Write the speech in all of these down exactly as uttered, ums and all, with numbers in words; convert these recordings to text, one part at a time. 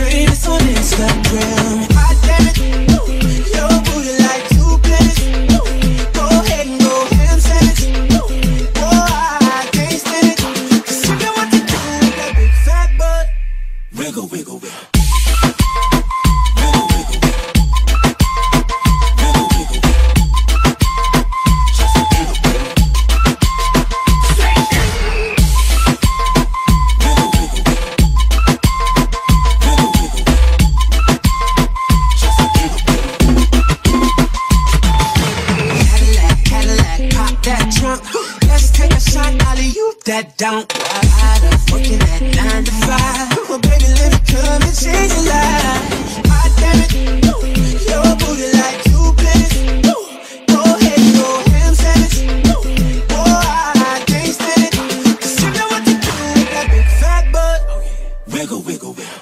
greatest on Instagram. Hot damn it, your booty like two planets. Go ahead and go ham sandwich. Oh, I can't stand it. Cause you know what to do with that big fat butt. Wiggle, wiggle, wiggle. That don't ride up, working at nine to five. Well, baby, let me come and change your life. Hot damn it, your booty like two planets. Go ahead and go ham sandwich. Oh, I can't stand it. Cause you know what to do with that big fat butt. Wiggle, wiggle, wiggle.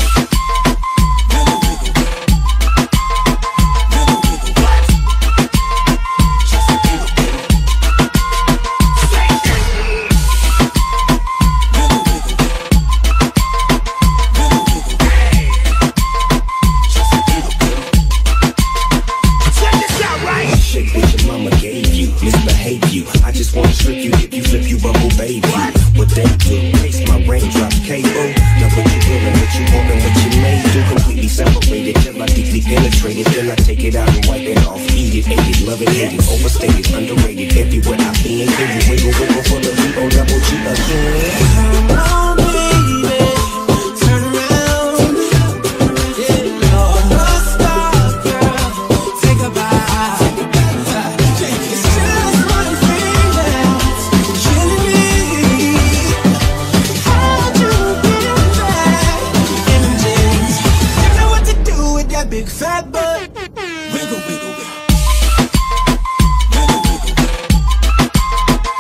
Big fat butt. Wiggle, wiggle, wiggle. Wiggle, wiggle, wiggle.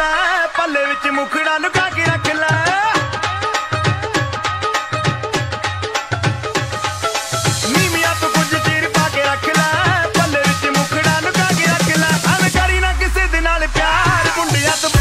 ਲੈ ਪੱਲੇ ਵਿੱਚ ਮੁਖੜਾ ਲੁਕਾ ਕੇ ਰੱਖ ਲੈ ਨੀਵੀਆਂ ਤੋਂ ਕੁਝ ਚੀਰ ਪਾ ਕੇ ਰੱਖ ਲੈ ਪੱਲੇ ਵਿੱਚ ਮੁਖੜਾ ਲੁਕਾ ਕੇ ਰੱਖ ਲੈ ਐਵੇਂ ਕਰੀ ਨਾ ਕਿਸੇ ਦੇ ਨਾਲ ਪਿਆਰ ਮੁੰਡਿਆਂ ਤੋਂ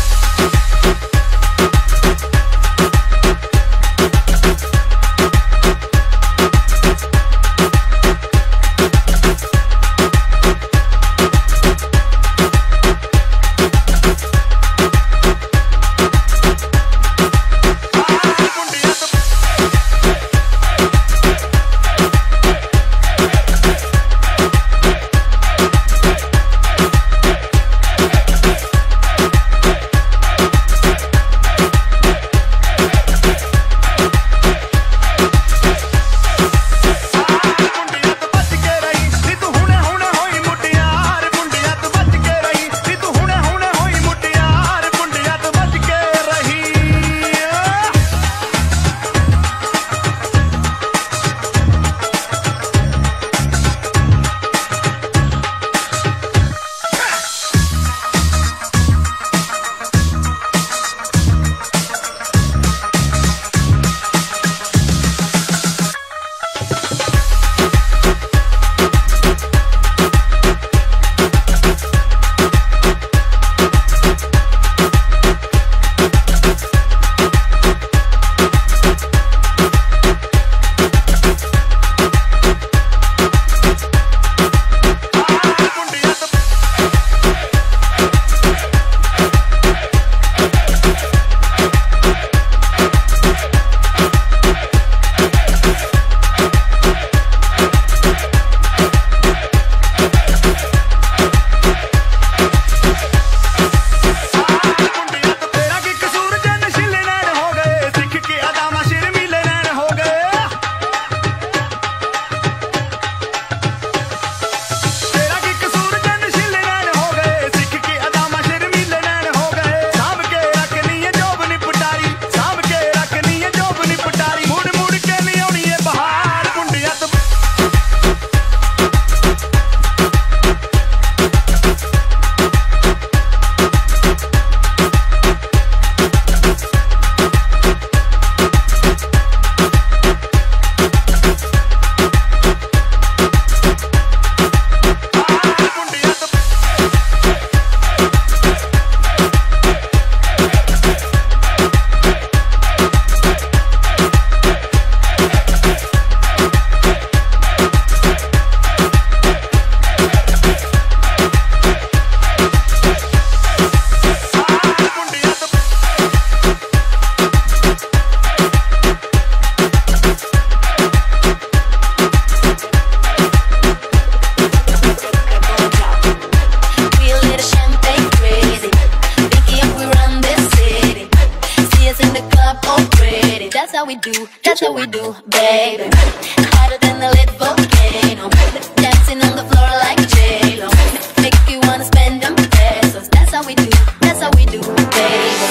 how we do, that's how we do, baby. Hotter than the lit volcano, dancing on the floor like J-Lo. Make you wanna spend them pesos. That's how we do, that's how we do, baby.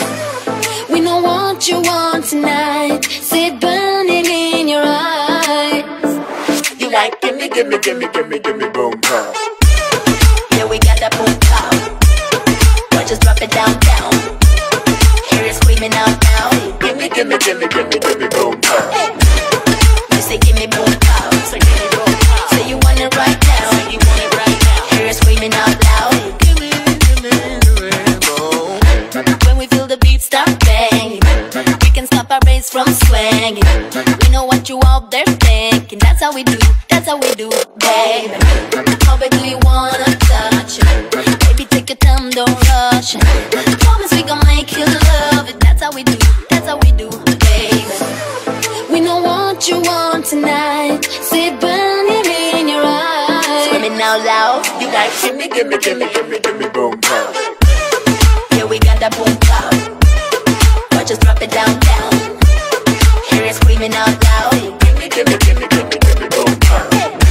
We know what you want tonight. See it burning in your eyes. You like gimme, gimme, gimme, gimme, gimme, boom, pow. Yeah, we got that boom pow. But just drop it down, down. Hear it screaming out now. Gimme, gimme, gimme, gimme, gimme, boom, pow. You say gimme boom pow. Say gimme, boom, pow. Say you want it right now. Say you want it right now. Hear it screaming out loud. Gimme, gimme, gimme, boom. When we feel the beat start banging, we can stop our bass from swinging. We know what you out there thinking. That's how we do, that's how we do, baby. How bad do you wanna touch it? Baby, take your time, don't rush it. Promise we gon' make you love it. That's how we do, that's how we do, baby. We know what you want tonight. See it burning in your eyes. Screaming out loud. You like gimme, gimme, gimme, gimme, gimme, boom, pow. Yeah, we got that boom pow. But just drop it down, down. Hear it screaming out loud. Gimme, gimme, gimme, gimme, gimme, boom, pow.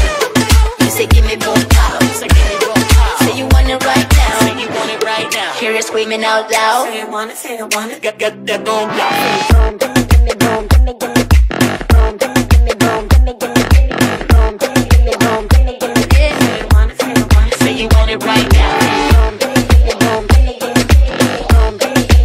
You say gimme boom pow. Say gimme, boom, pow. Say you want it right now. Say you want it right now. Hear it screaming out loud. Say you want it, say you want it. Got, got that boom, pow. Say you want it right now.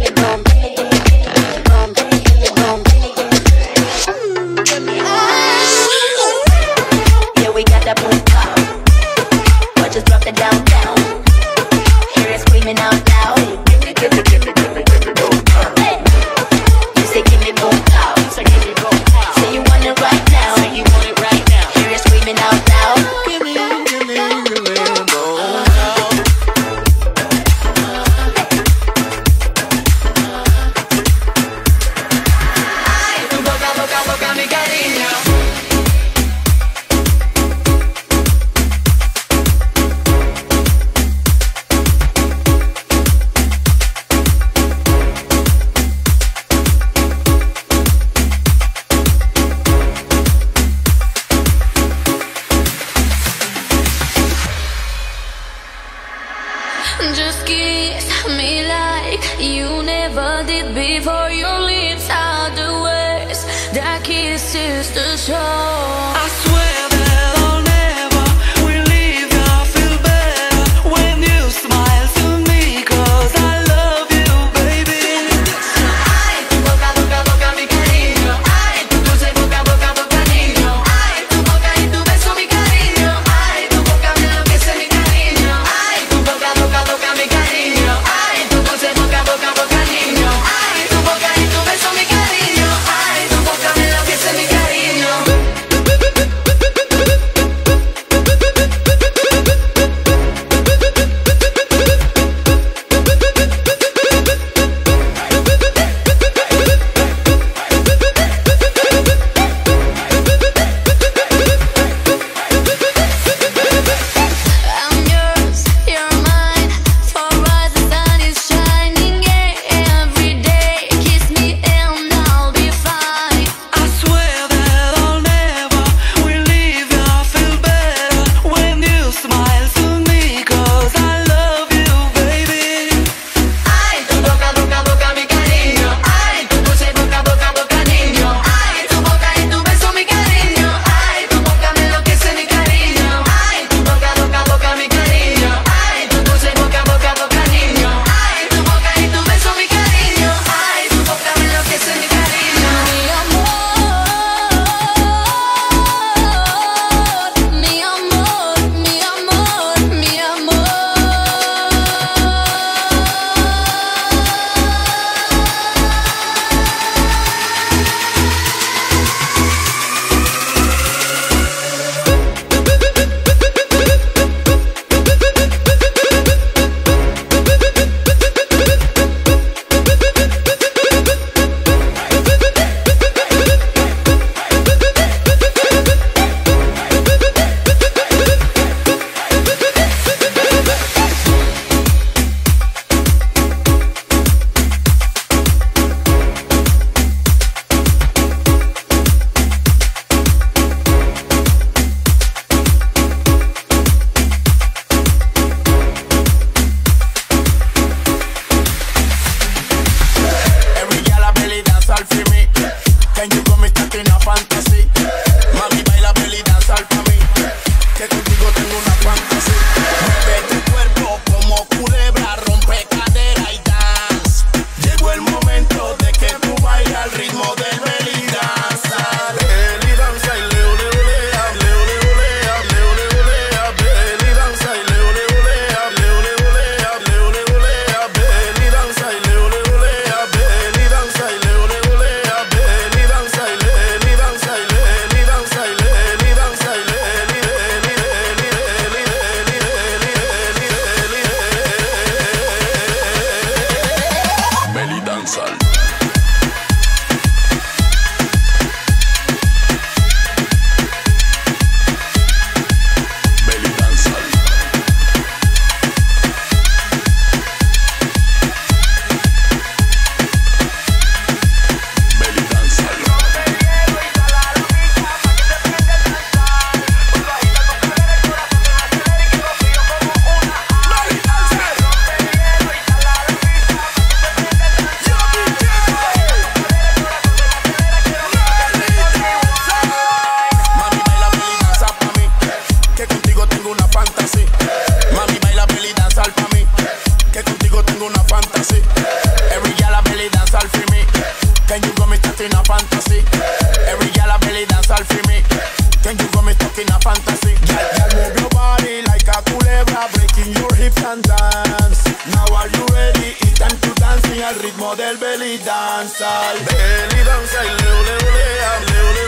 hold it before your lips are the words that kisses the soul. I swear that I'll never will leave you. I feel better when you smile to me, cause I love you, baby. Ay, tu boca, boca, boca, mi cariño. Ay, tu dulce boca, boca, boca, niño. Ay, tu boca y tu beso, mi cariño. Ay, tu boca me enloquece, mi cariño. Ay, tu boca, boca, boca, mi cariño. Ay, tu dulce boca, boca, boca, niño. Ay, tu boca y tu beso, mi cariño. Ay, tu boca me enloquece, mi cariño. I'm yours, you're mine. For us the sun is shining every day. Kiss me and I'll be fine. I swear that I'll never will leave you. I feel better when you smile to me, cause I love you, baby. Ay, tu boca, boca, boca, mi cariño. Ay, tu dulce boca, boca, boca, niño. Ay, tu boca y tu beso, mi cariño. Ay, tu boca me enloquece, mi cariño. Ay, tu boca, boca, boca, mi cariño. Ay, tu dulce boca, boca, boca, niño. Ay, tu boca y tu beso, mi cariño. Ay, tu boca me enloquece, mi cariño. Mi amor, mi amor, mi amor, mi amor. Every girl a belly dance all for me. Can you come stuck in a fantasy? Mami baila belly dance all for me. Que contigo tengo una fantasy. Mueve tu cuerpo como culebra, rompe cadera y dance. Llegó el momento de que tú bailes al ritmo del belly dance. Belly dance y leo leo lea, leo leo lea, leo leo lea. Belly dance y leo leo lea, leo leo lea, leo leo lea. Belly dance y leo leo lea, belly dance y leo leo lea. Belly dance y belly dance y belly dance y belly dance y belly belly belly belly belly belly dance. Belly dance. Belly dance. Mami baila belly dance pa' mí, que contigo tengo una fantasy. Mami baila belly dance pa' mí, que contigo tengo una fantasy. Every girl a belly dance all for me. Can you go me stuck in a fantasy? Every girl a belly dance all for me. Can you go me stuck in a fantasy? Girl, girl, move your body like a culebra, breaking your hips and dance. Now are you ready? It's time to dance al ritmo del belly dance. Belly dance, leo leo lea, leo leo